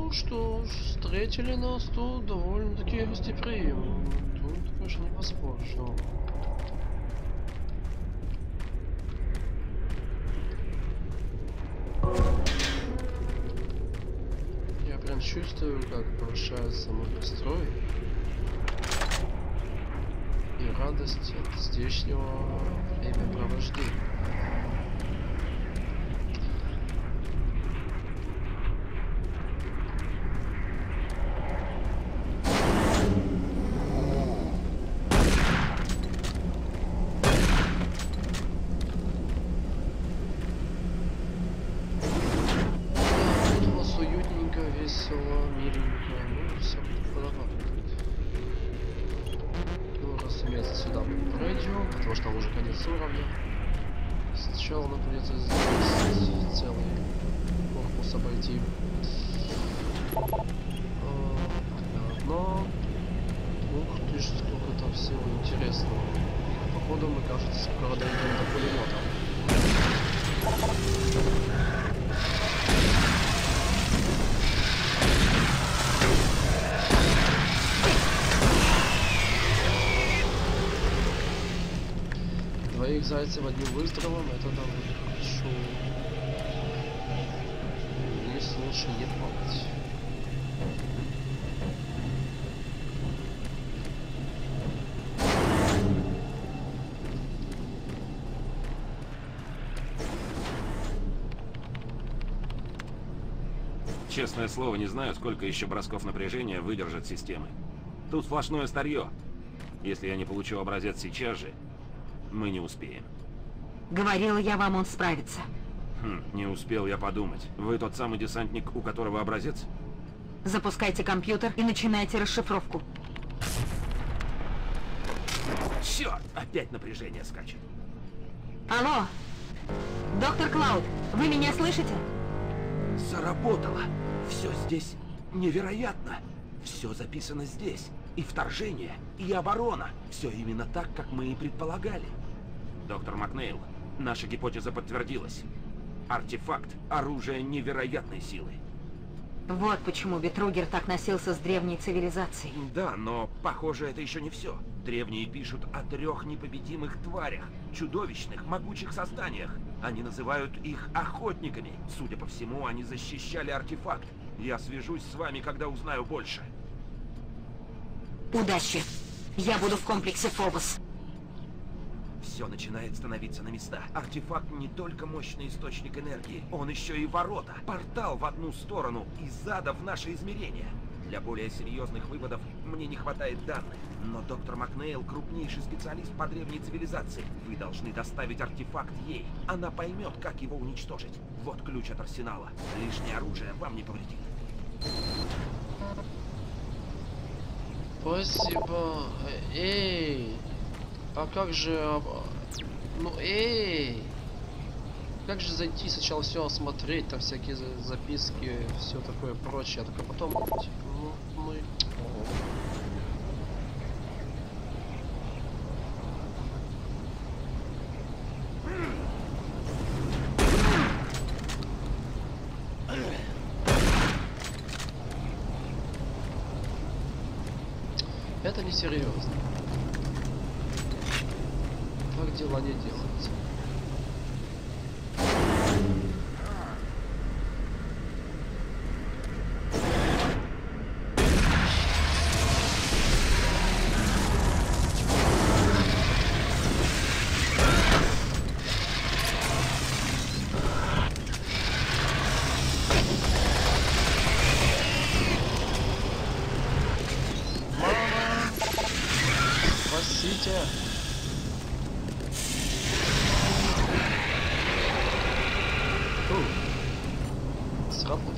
Ну что ж, встретили нас тут довольно-таки гостеприимно. Тут, конечно, не поспоришь, но... Я прям чувствую, как повышается мой настрой и радость от здешнего времяпровождения. Весело, миленько, ну все подобает. Ну, разумеется, сюда мы пройдем, потому что там уже конец уровня. Сначала нам придется здесь целый корпус обойти. Понятно. Ух ты ж, сколько там всего интересного. И походу мы, кажется, скоро дойдем до пулемета. Двоих зайцев одним выстрелом, это довольно хорошо. Здесь лучше не попасть. Честное слово, не знаю, сколько еще бросков напряжения выдержат системы. Тут сплошное старье. Если я не получу образец сейчас же, мы не успеем. Говорила я вам, он справится. Не успел я подумать. Вы тот самый десантник, у которого образец? Запускайте компьютер и начинайте расшифровку. Черт! Опять напряжение скачет. Алло! Доктор Клауд, вы меня слышите? Заработало! Все здесь невероятно! Все записано здесь. И вторжение, и оборона. Все именно так, как мы и предполагали. Доктор Макнейл, наша гипотеза подтвердилась. Артефакт — оружие невероятной силы. Вот почему Бетругер так носился с древней цивилизацией. Да, но, похоже, это еще не все. Древние пишут о 3 непобедимых тварях, чудовищных, могучих созданиях. Они называют их охотниками. Судя по всему, они защищали артефакт. Я свяжусь с вами, когда узнаю больше. Удачи! Я буду в комплексе Фобос. Все начинает становиться на места. Артефакт не только мощный источник энергии, он еще и ворота. Портал в одну сторону, из ада в наше измерение. Для более серьезных выводов мне не хватает данных. Но доктор Макнейл крупнейший специалист по древней цивилизации. Вы должны доставить артефакт ей. Она поймет, как его уничтожить. Вот ключ от арсенала. Лишнее оружие вам не повредит. Спасибо. Эй! А как же... Ну, эй! Как же зайти, сначала все осмотреть, там всякие записки, все такое прочее, только потом... Ну, это несерьезно. Так дела не делаются. Спасите! Сработало.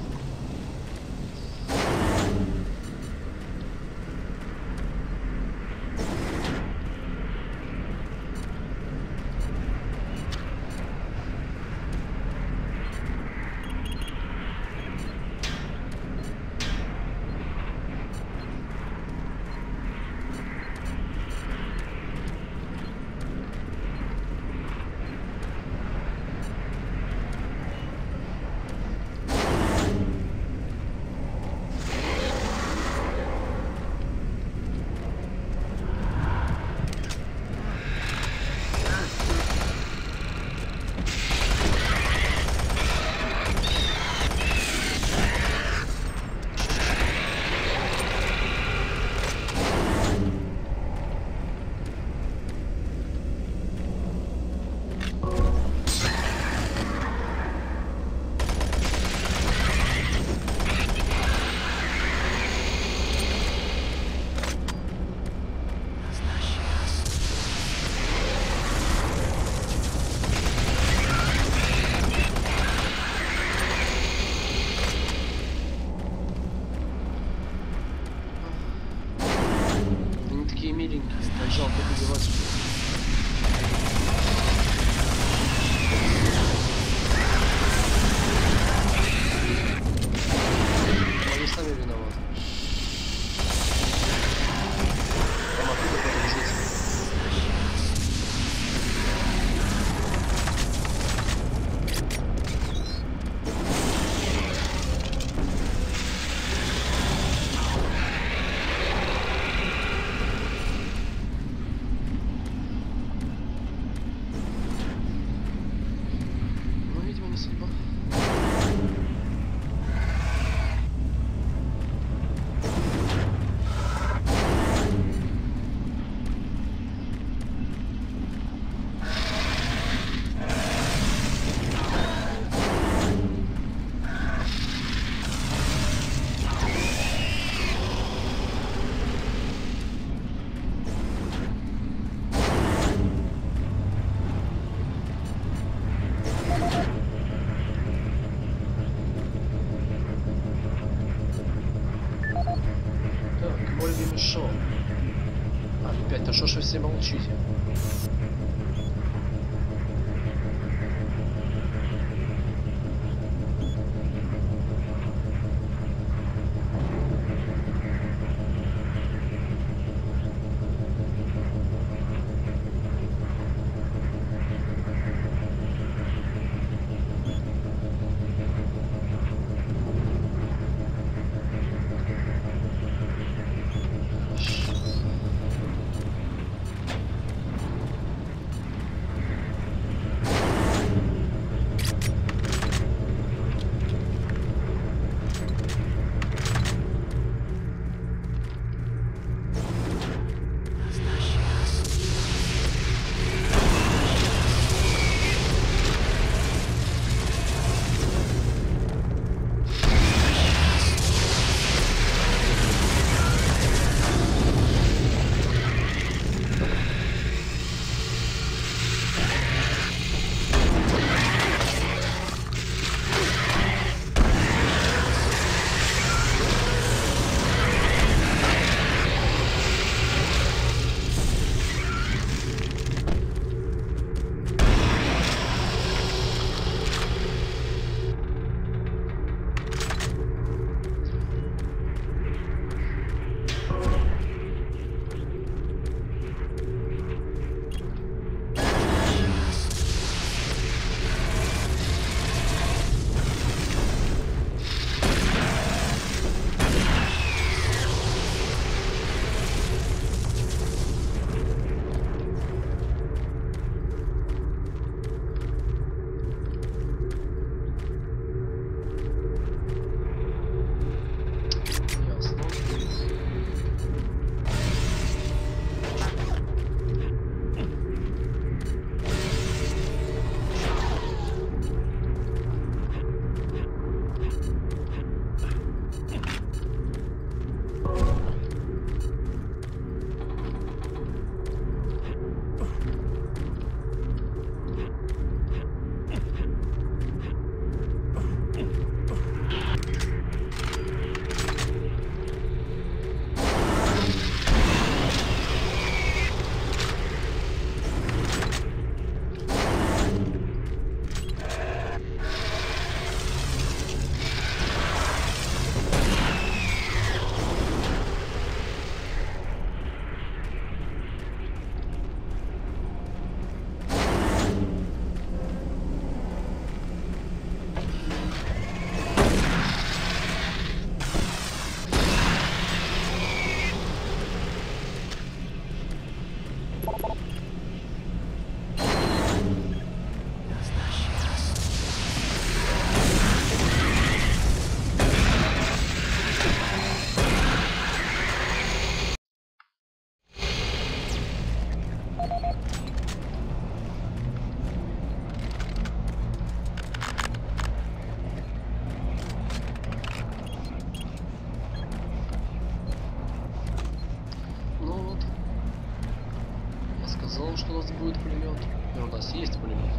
сказал, что у нас будет пулемет. И у нас есть пулемет.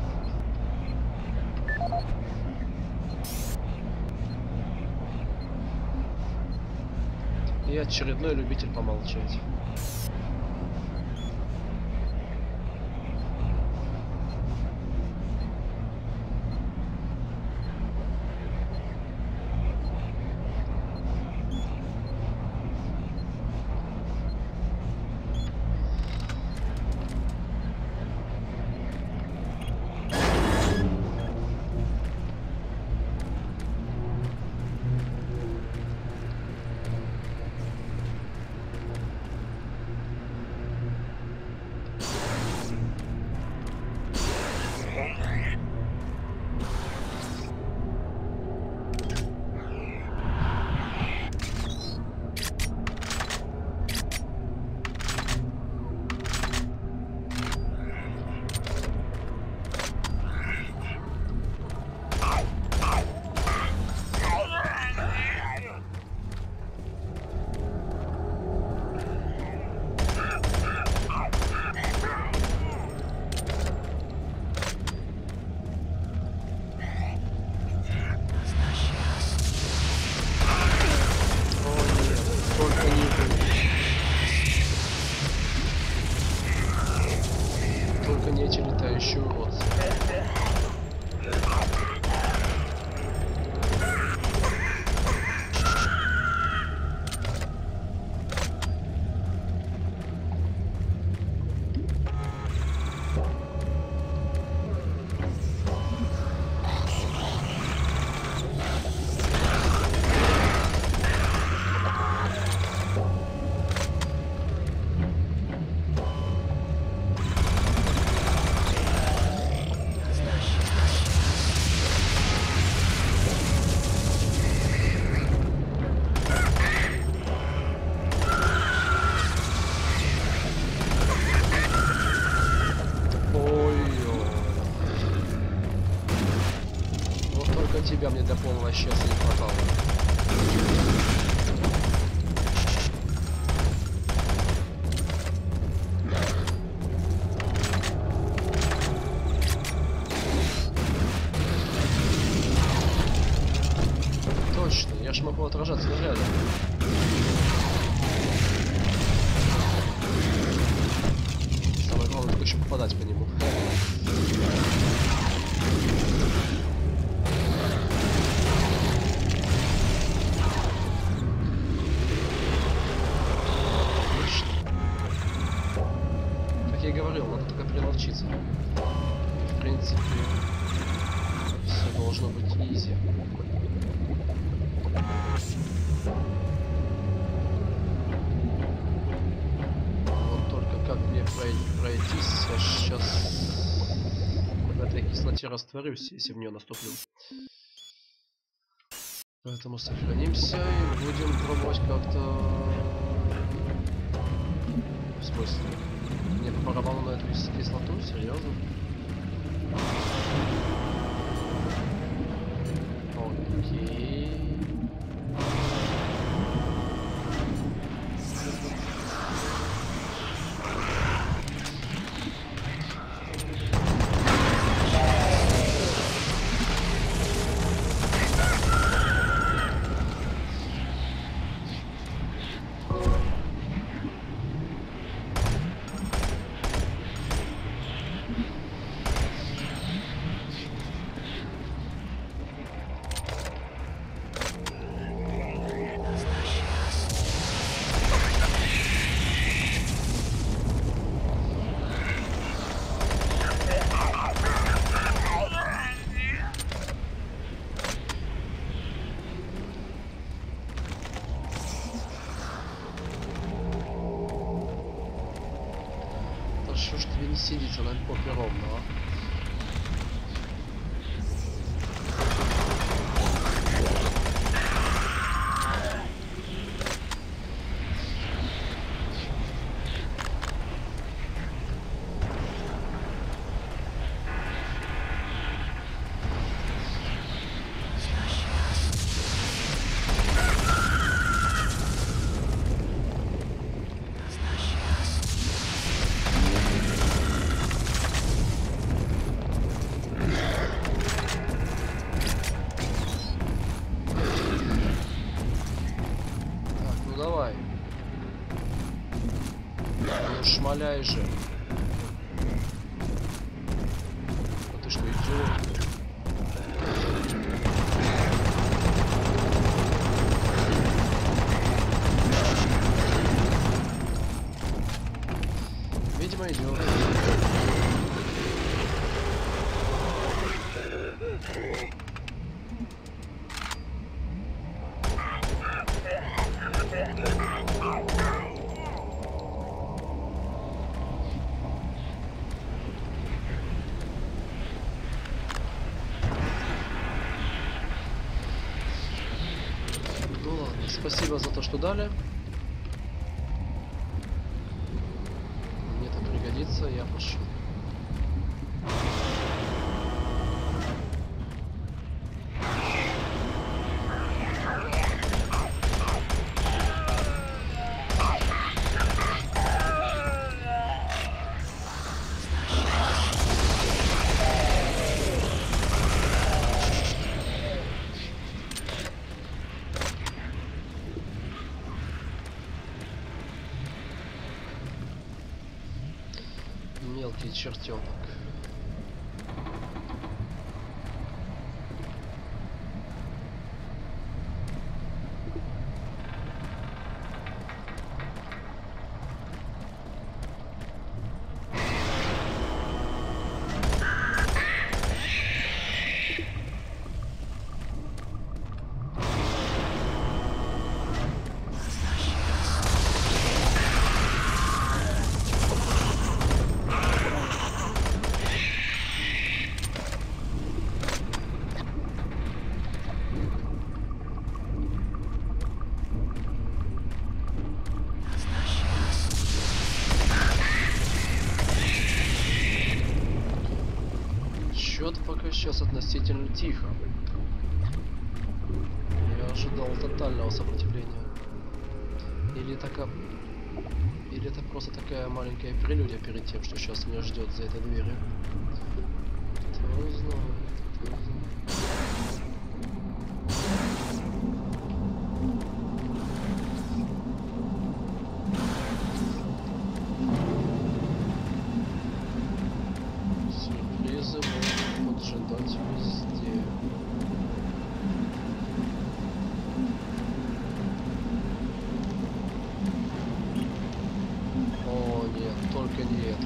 И очередной любитель помолчать. только не эти летающие уродцы. Тебя мне для полного счастья не хватало. Точно, я ж могу отражаться взглядом. Самое главное, только еще попадать по нему. В принципе, все должно быть изи. Вот только как мне пройтись, я сейчас в этой кислоте растворюсь, если в нее наступлю. Поэтому сохранимся и будем пробовать как-то... В смысле? Мне по барабану на эту кислоту? Серьезно? Окей. Что ж тебе не сидится на попе ровно, а? Давай. Ну шмаляй же. А ты что, идиот? Видимо, идиот. Ну ладно, спасибо за то, что дали. Мне это пригодится, я пошел. Мелкий чертенок. Счет пока сейчас относительно тихо. Я ожидал тотального сопротивления. Или это просто такая маленькая прелюдия перед тем, что сейчас меня ждет за этой дверью. Кто знает, кто знает. Сюрпризы могут поджидать везде. О, нет, только не это.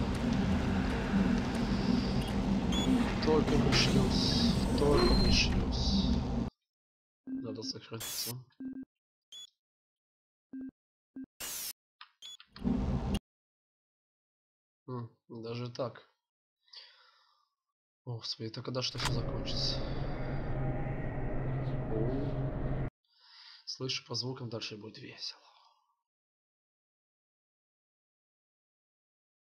Только не шлюз. Только не шлюз. Надо сохраниться. Даже так. О, господи, это когда что все закончится? О, слышу по звукам, дальше будет весело.